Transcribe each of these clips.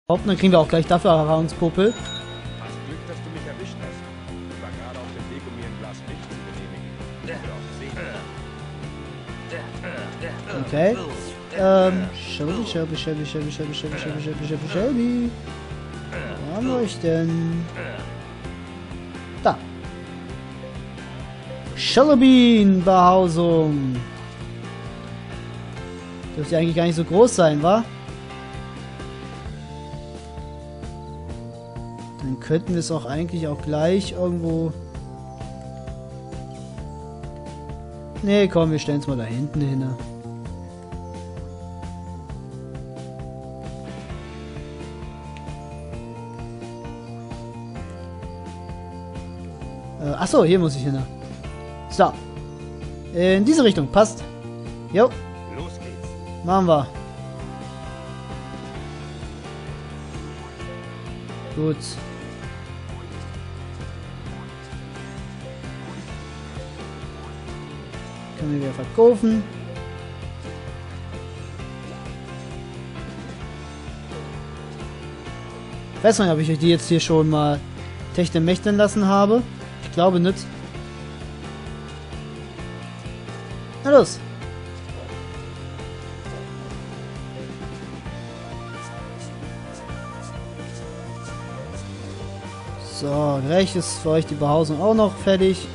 Dann kriegen wir auch gleich dafür Erfahrungspopel. Hast Glück, dass du mich erwischt hast. Ich war gerade auf dem Weg, um mir ein Glas Milch zu Okay. Shelby. Wo haben wir euch denn? Da. Shelby-Behausung. Dürfte eigentlich gar nicht so groß sein, wa? Dann könnten wir es auch eigentlich auch gleich irgendwo... Nee, komm, wir stellen es mal da hinten hin. Achso, hier muss ich hin. So. In diese Richtung, passt. Jo. Los geht's. Machen wir. Gut. Können wir wieder verkaufen. Ich weiß nicht, ob ich euch die jetzt hier schon mal Technik mächteln lassen habe. Ich glaube nicht. Na los. So, gleich ist für euch die Behausung auch noch fertig.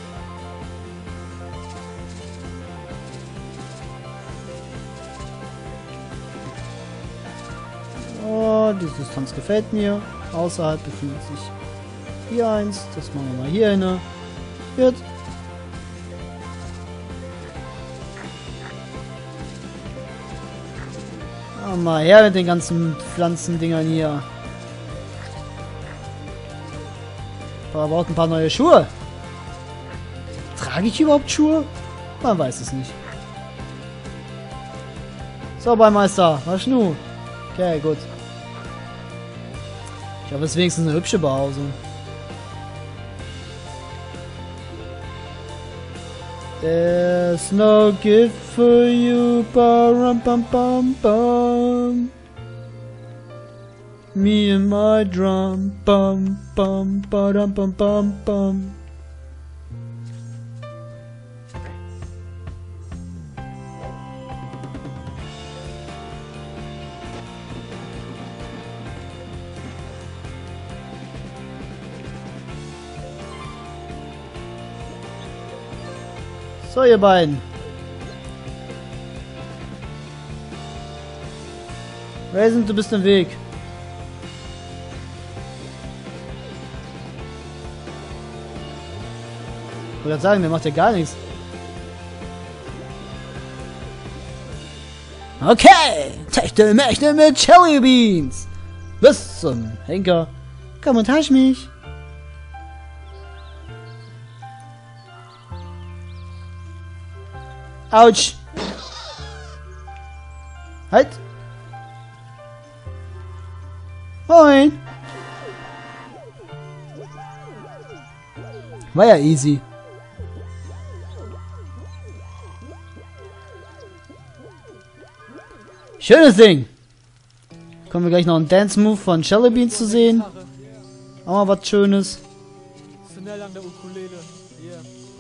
Oh, die Distanz gefällt mir. Außerhalb befindet sich hier eins. Das machen wir mal hier hin. Gut. Mal her mit den ganzen Pflanzendingern hier. Aber braucht ein paar neue Schuhe. Trage ich überhaupt Schuhe? Man weiß es nicht. So, Beimeister, was nu? Okay, gut. Ich habe jetzt wenigstens eine hübsche Behausung. There's no gift for you, bum bum bum bum. Me and my drum, bum bum bum bum bum bum. So, ihr beiden. Raisin, du bist im Weg. Ich wollte sagen, der macht ja gar nichts. Okay! Techtelmechtel mit Jelly Beans! Bis zum Henker. Komm und hasch mich! Autsch! Halt! Moin! War ja easy. Schönes Ding! Kommen wir gleich noch einen Dance-Move von Jelly Beans zu sehen. Auch mal was Schönes. Schnell an der Ukulele. Yeah.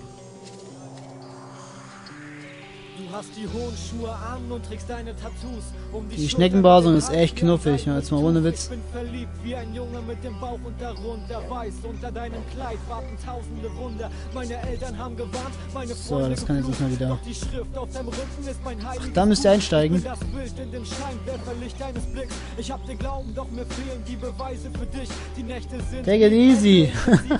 Du hast die hohen Schuhe an und trägst deine Tattoos um Die Schneckenbehausung ist echt knuffig, jetzt mal ohne Witz. Ich bin verliebt wie ein Junge mit dem Bauch und darunter weiß. Unter deinem Kleid warten tausende Wunder. Meine Eltern haben gewarnt, meine So, das kann jetzt nicht mal wieder. Doch die Schrift auf deinem Rücken ist mein Heiliger. Ach, da müsst ihr einsteigen. Das Bild in dem Scheinwerferlicht deines Blicks. Ich hab dir Glauben, doch mir fehlen die Beweise für dich. Die Nächte sind Take it easy.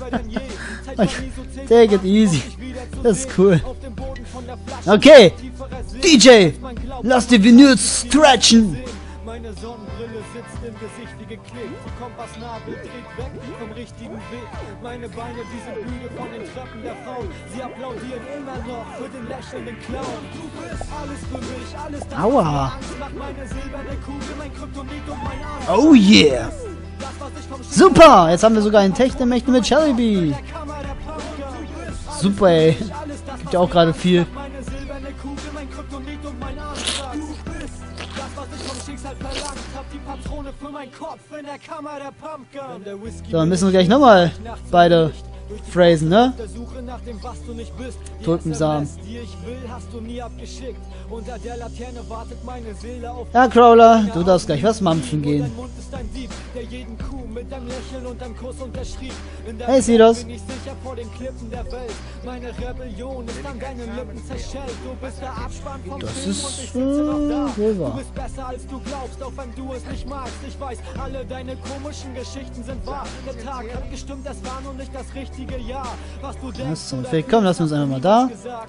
Take it easy. Das ist cool. Okay. DJ, lass die Vinyl stretchen. Meine Sonnenbrille sitzt im Gesicht wie geklebt. Die Kompassnadel dreht weg vom richtigen Weg. Meine Beine, die sind müde von den Treppen der Frauen. Sie applaudieren immer noch für den lächelnden Clown. Du bist alles für mich, alles das, Aua. was mir Angst macht. Meine silberne Kugel, mein Kryptonit und mein Arm. Oh yeah. Super, jetzt haben wir sogar einen Techtelmechtel mit Jelly Bean. Super, ey. Gibt ja auch gerade viel. Meine silberne Kugel, mein Kryptonit und mein Arm. Du bist das, was ich vom Schicksal verlangt hab. Die Patrone für mein Kopf in der Kammer der Pumpgun. So, dann müssen wir gleich nochmal beide phrasen, ne? Der Suche nach dem, was du nicht bist. Tulpensamen. Die ich will, hast du nie abgeschickt. Unter der Laterne wartet meine Seele auf. Ja, Crawler, du darfst gleich was mampfen gehen. Dein Mund ist ein Dieb, der jeden Kuh mit deinem Lächeln und deinem Kuss unterschrieb. In der Hey, Sidos. bin ich sicher vor den Klippen der Welt. Meine Rebellion ist an deinen Lippen zerschellt. Du bist der Abspann vom Das Film ist, und ich sitze noch da. wohl Du wahr. bist besser als du glaubst, auch wenn du es nicht magst. Ich weiß, alle deine komischen Geschichten sind wahr. Der Tag hat gestimmt, es war nur nicht das richtige Jahr. Was du denkst, Was zum Fick? Komm, lass uns einfach mal da.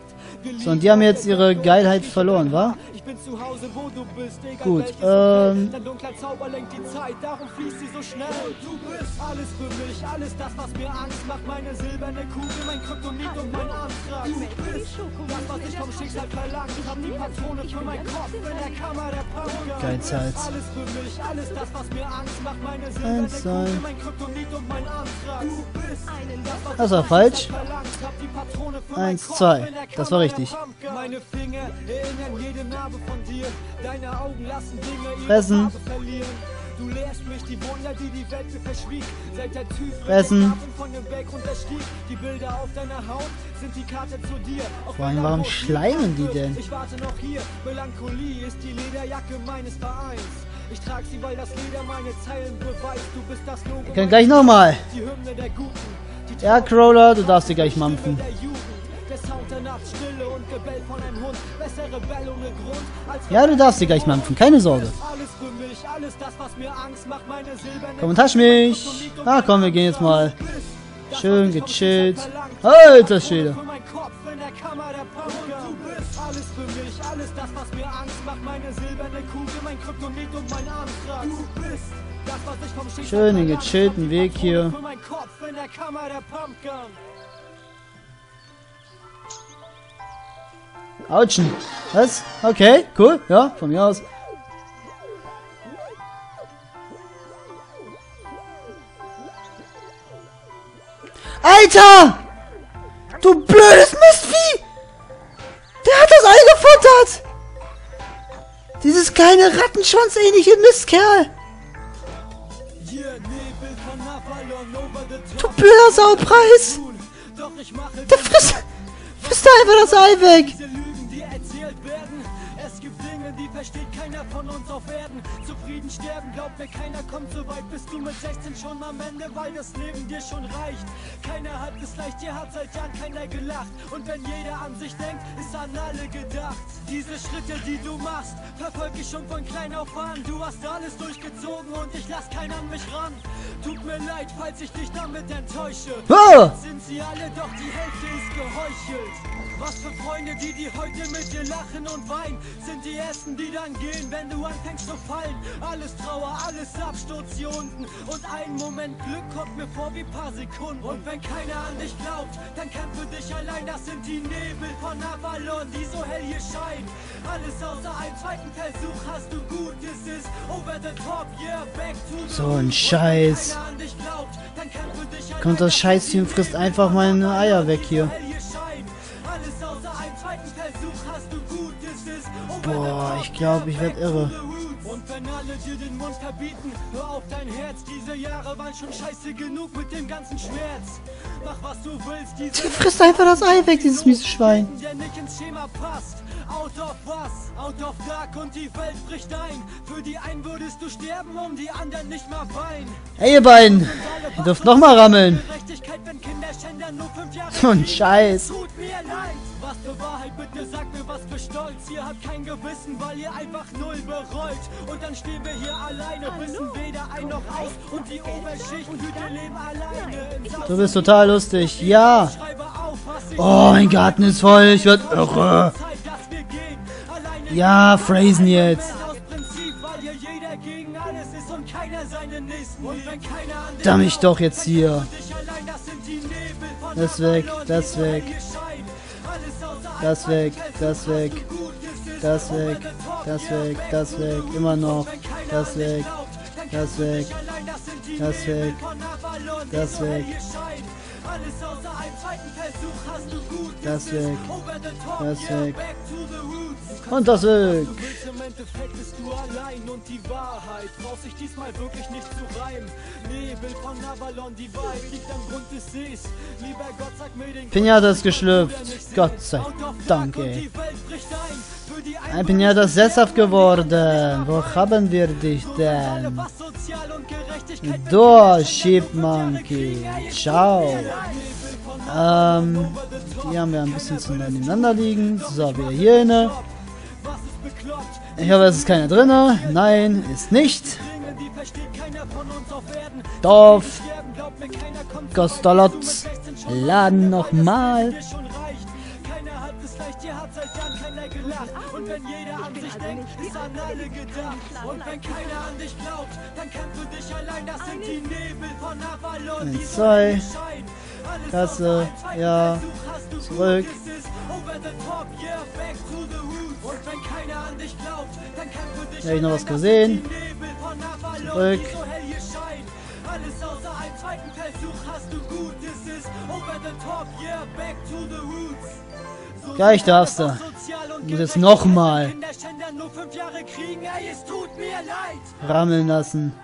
So, und die haben jetzt ihre Geilheit verloren, wa? Ich bin zu Hause, wo du bist, egal Gut, welches Hotel. Dein dunkler Zauber lenkt die Zeit, darum fließt sie so schnell. Du bist alles für mich, alles das, was mir Angst macht. Meine silberne Kugel, mein Kryptonit und mein Antrag. Du bist das, was ich vom Schicksal verlangt. Hab die Patrone für meinen Kopf in der Kammer der Pumpgun. Geizhals. Alles für mich, alles das, was mir Angst macht. Meine silberne Eins, zwei. Kugel, mein Kryptonit und mein Antrag. Du bist das, was Das war falsch. verlangt. Hab die Patrone für meinen 1, Kopf 2. in der Das war Kammer richtig. der Pumpgun. Meine Finger erinnern jede Narbe von dir. Deine Augen lassen Dinge ihre Fressen. Farbe verlieren. Du lehrst mich die Wunder, die die Welt mir verschwieg. Seit der Typ Fressen. von dem Berg unterstieg. Die Bilder auf deiner Haut sind die Karte zu dir. Auf Vor allem, meiner warum Brust schleimen die liegt denn? Ich warte noch hier. Melancholie ist die Lederjacke meines Vereins. Ich trage sie, weil das Leder meine Zeilen beweist. Du bist das Logo. Wir können gleich nochmal. Die Hymne der Guten. Die Ja, Crawler, du darfst dir gleich mampfen. der Jugend. Der Sound der Nacht, Stille und Gebell von einem Hund. Bessere Bell ohne Grund als Ja, du darfst dir gleich mampfen, keine Sorge. alles für mich, alles das, was mir Angst macht, meine silberne Komm und tasch mich. Ah, komm, wir gehen jetzt mal schön gechillt. Alter Schwede. für meinen Kopf in der Kammer der Pumpgun. Du bist alles für mich, alles das, was mir Angst macht, meine silberne Kugel, mein Kryptonit und mein Antrag. Du bist das, was ich vom Schicksal Schön den verlangt. gechillten Weg hier. Für meinen Kopf in der Kammer der Pumpgun. Autschen. Was? Okay, cool. Ja, von mir aus. Alter! Du blödes Mistvieh! Der hat das Ei gefuttert! Dieses kleine Rattenschwanz-ähnliche Mistkerl! Hier Nebel von Avalon over the Du top. blöder Saupreis! Doch ich mache Der frisst da einfach das Ei weg! diese Lügen, die erzählt werden. Es gibt Dinge, die versteht keiner von uns auf Erden. Zufrieden sterben, glaubt mir, keiner kommt so weit. Bist du mit 16 schon am Ende, weil das Leben dir schon reicht. Keiner hat es leicht, dir hat seit Jahren keiner gelacht. Und wenn jeder an sich denkt, ist an alle gedacht. Diese Schritte, die du machst, verfolge ich schon von klein auf an. Du hast alles durchgezogen und ich lass keinen an mich ran. Tut mir leid, falls ich dich damit enttäusche. Ah! Sind sie alle, doch die Hälfte ist geheuchelt. Was für Freunde, die heute mit dir lachen und weinen, sind die ersten, die dann gehen, wenn du anfängst zu fallen. Alles Trauer, alles Absturz hier unten. Und ein Moment Glück kommt mir vor wie paar Sekunden. Und wenn keiner an dich glaubt, dann kämpfe dich allein. Das sind die Nebel von Avalon, die so hell hier scheinen. Alles außer einem zweiten Versuch hast du gut. Es ist over the top, yeah, back to the So ein roots. Scheiß. Und wenn keiner an dich glaubt, dann kämpfe dich allein. Kommt das Scheißchen, frisst einfach meine Eier weg hier. Alles außer einem zweiten Versuch hast du gut, es ist Boah, ich glaube, ich werde irre. und wenn alle dir den Mund verbieten, hör auf dein Herz. Diese Jahre waren schon scheiße genug mit dem ganzen Schmerz. Mach was du willst, diese Frisst einfach das Ei weg, dieses miese Schwein. der nicht ins Schema passt. Out of was? Out of dark und die Welt bricht ein. Für die einen würdest du sterben, um die anderen nicht mal weinen. Hey, ihr beiden. Ihr dürft nochmal rammeln. Gerechtigkeit, wenn Kinderschänder nur 5 Jahre So ein Scheiß. Tut mir leid. Was für Wahrheit, bitte sag mir was für Stolz. Ihr habt kein Gewissen, weil ihr einfach null bereut. Und dann stehen wir hier alleine, wissen weder ein noch aus. Und die Oberschicht Hüte leben alleine. Im Saus Du bist total lustig. Ja. schreibe auf, was ich Oh, mein Garten ist voll. Ich werd irre. Zeit, dass wir gehen. Alleine Ja, phrasen jetzt. aus Prinzip, weil hier jeder gegen alles ist und keiner seinen Nächsten. Und wenn keiner an dich Damm ich doch jetzt hier. dich allein, das sind die Nebel von Das weg, Avalon, das die so weg. hier scheinen. Alles außer Das weg, das weg. gut ist es. Das weg, das weg, das weg. Immer noch. Das weg. Das weg. Das weg. Das weg. Das weg. Das weg. Und das weg. Im Endeffekt bist du allein und die Wahrheit brauchst dich diesmal wirklich nicht zu reimen. Nebel von Avalon, die Wahrheit liegt am Grund des Sees. Lieber Gott, sag mir den Pinata ist geschlüpft. Gott sei Dank, ey. Ein Pinata ist sesshaft geworden. Wo haben wir dich denn? Durch, Sheep Monkey. Ciao. Die haben wir ein bisschen zueinander liegen. So, wir hier hin. Ich hoffe, es ist keiner drin. Nein, ist nicht. Dorf. Kostolotz. Laden nochmal. Und wenn jeder an sich denkt, ist an alle gedacht. Und wenn keiner an dich glaubt, dann kämpfst du dich allein. Das sind die Nebel von Avalon. 1, 2. Kasse. Ja. Zurück. Habe ich noch was gesehen? Zurück. Alles außer einem zweiten Versuch hast du gut. This is over the top, yeah, back to the roots. Gleich darfst du. Und jetzt nochmal rammeln lassen.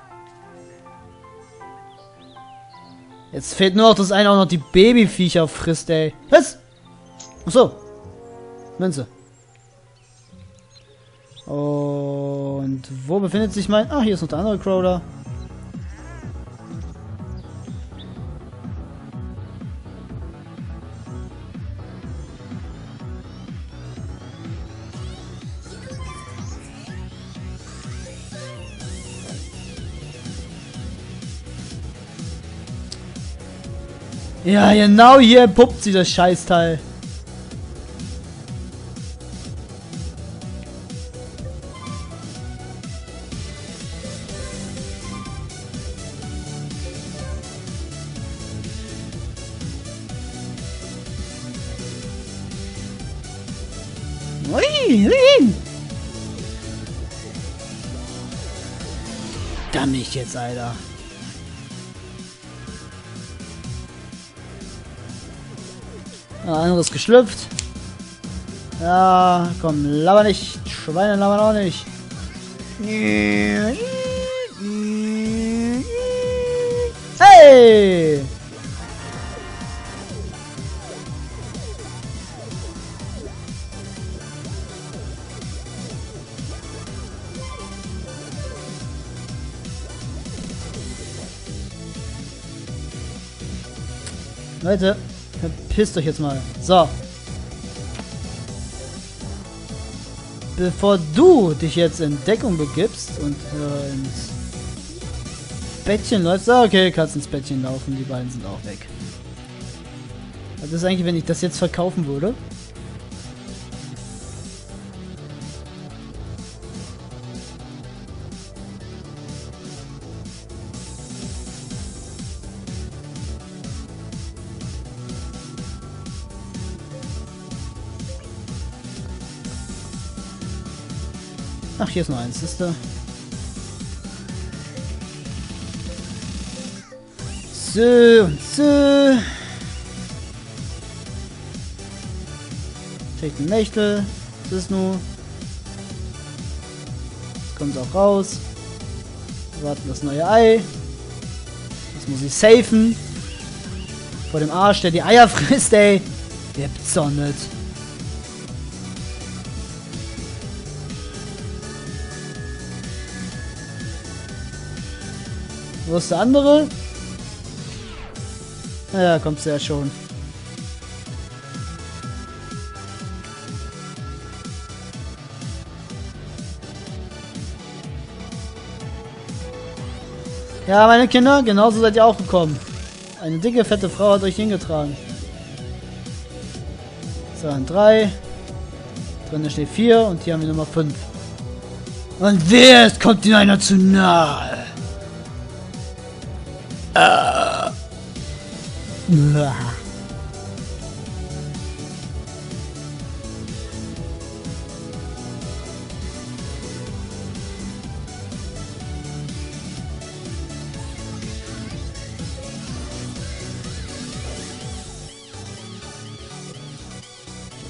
Jetzt fehlt nur noch, dass einer auch noch die Babyviecher frisst, ey. Was? Achso. Münze. Und wo befindet sich mein... Ach, hier ist noch der andere Crawler. Ja, genau hier puppt sie das Scheißteil. Dann nicht jetzt, Alter. Anderes geschlüpft. Ja, komm, laber nicht. Schweine labern auch nicht. Hey! Leute, verpisst euch jetzt mal. So. Bevor du dich jetzt in Deckung begibst und ins Bettchen läufst, okay, kannst ins Bettchen laufen, die beiden sind auch weg. Was ist eigentlich, wenn ich das jetzt verkaufen würde? Ach, hier ist noch eins, ist da. So und so. Take den Nächtel. Das ist nur. Jetzt kommt es auch raus. Wir warten das neue Ei. Das muss ich safen. Vor dem Arsch, der die Eier frisst, ey. Gibt's doch nicht. Wo ist der andere? Ja, kommt's ja schon. Ja, meine Kinder, genauso seid ihr auch gekommen. Eine dicke, fette Frau hat euch hingetragen. So, ein 3. Drin steht 4 und hier haben wir Nummer 5. Und wer ist, kommt in einer zu nahe?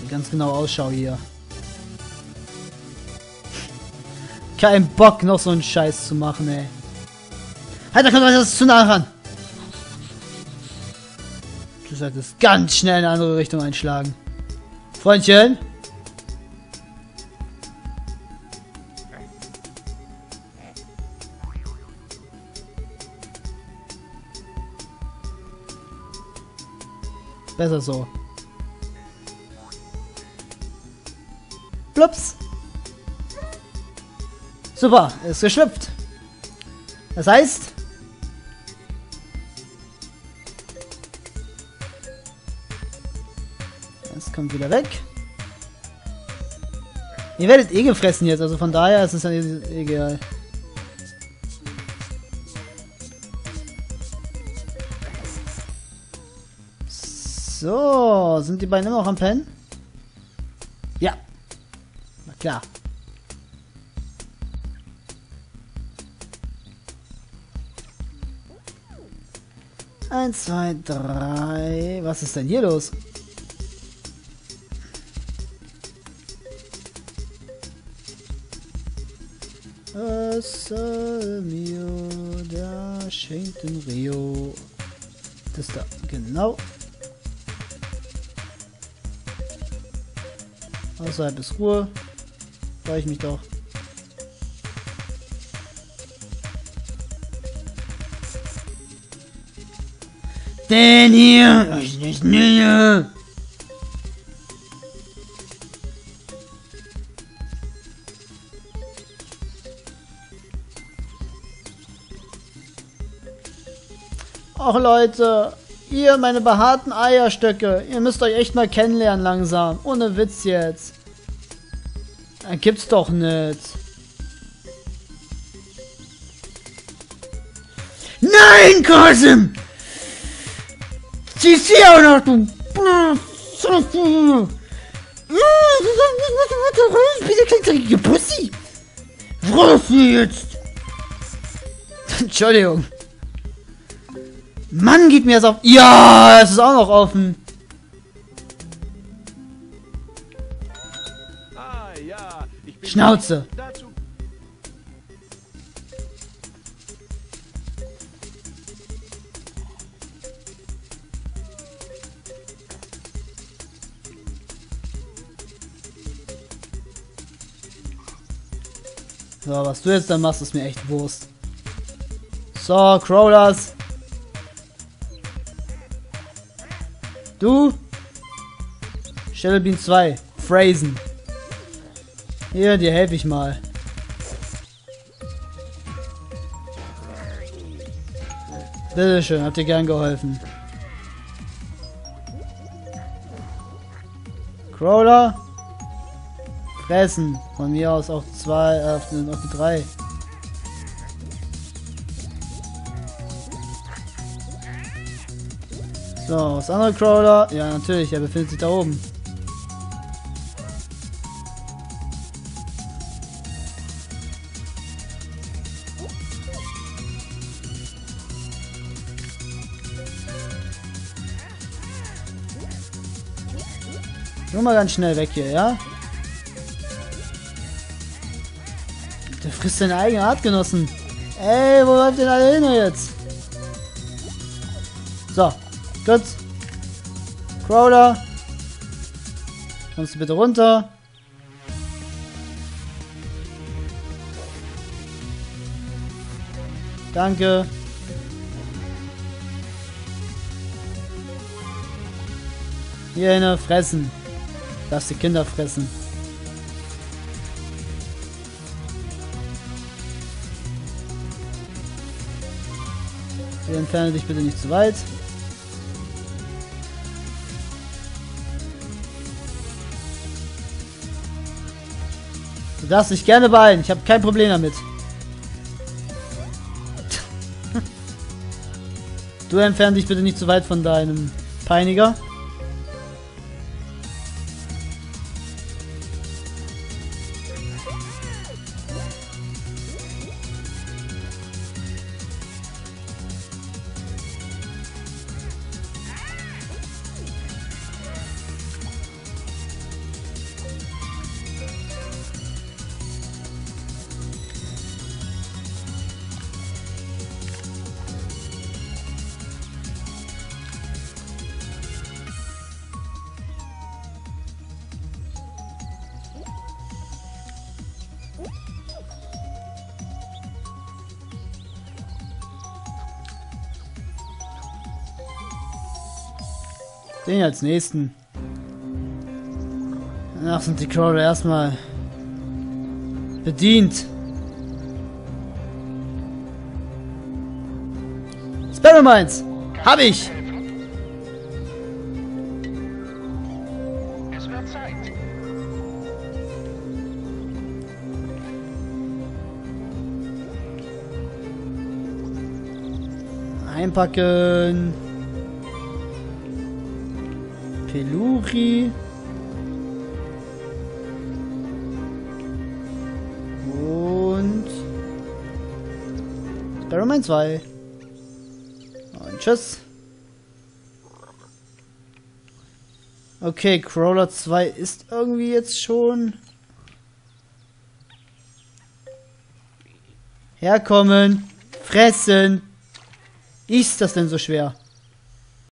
ganz genau Ausschau hier. Kein Bock, noch so einen Scheiß zu machen, ey. Halt, da kommt das zu nah ran. Du solltest ganz schnell in eine andere Richtung einschlagen. Freundchen. Besser so. Plups. Super, ist geschlüpft. Das heißt... Es kommt wieder weg. Ihr werdet eh gefressen jetzt, also von daher ist es ja egal. So, sind die beiden immer noch am Pennen? Ja. Na klar. Eins, zwei, drei. Was ist denn hier los? Was soll mir der schenkt in Rio? Das da, genau. Außerhalb ist Ruhe. Freue ich mich doch. Denn hier ist nicht näher. Ach Leute, ihr meine behaarten Eierstöcke, ihr müsst euch echt mal kennenlernen langsam. Ohne Witz jetzt. Gibt's doch nicht. Nein, Kasim! Siehst du auch noch, du... Bitte kleine Pussy! Raus jetzt! Entschuldigung. Mann, gib mir das auf... Ja, es ist auch noch offen. Ah, ja, ich bin Schnauze. dazu. So, was du jetzt dann machst, ist mir echt Wurst. So, Crawlers. Du? Shadowbeam 2. Phrasen. Hier, dir helfe ich mal. Bitteschön, habt ihr gern geholfen. Crawler. Fressen. Von mir aus auf 2, auf die 3. So, was andere Crawler? Ja, natürlich, er befindet sich da oben. Nur mal ganz schnell weg hier, ja? Der frisst seine eigene Artgenossen. Ey, wo läuft denn alle hin jetzt? So, gut. Crawler. Kommst du bitte runter? Danke. Hier hin, fressen. Lass die Kinder fressen. Entferne dich bitte nicht zu weit. Du darfst dich gerne beeilen. Ich habe kein Problem damit. Du entferne dich bitte nicht zu weit von deinem Peiniger. Den als nächsten. Danach sind die Crawler erstmal bedient. Sparrow Mines! Hab ich! Es wird Zeit. Einpacken. Peluri. Und Sparrowmine 2. Und tschüss. Okay, Crawler 2 ist irgendwie jetzt schon. Herkommen. Fressen. Ist das denn so schwer?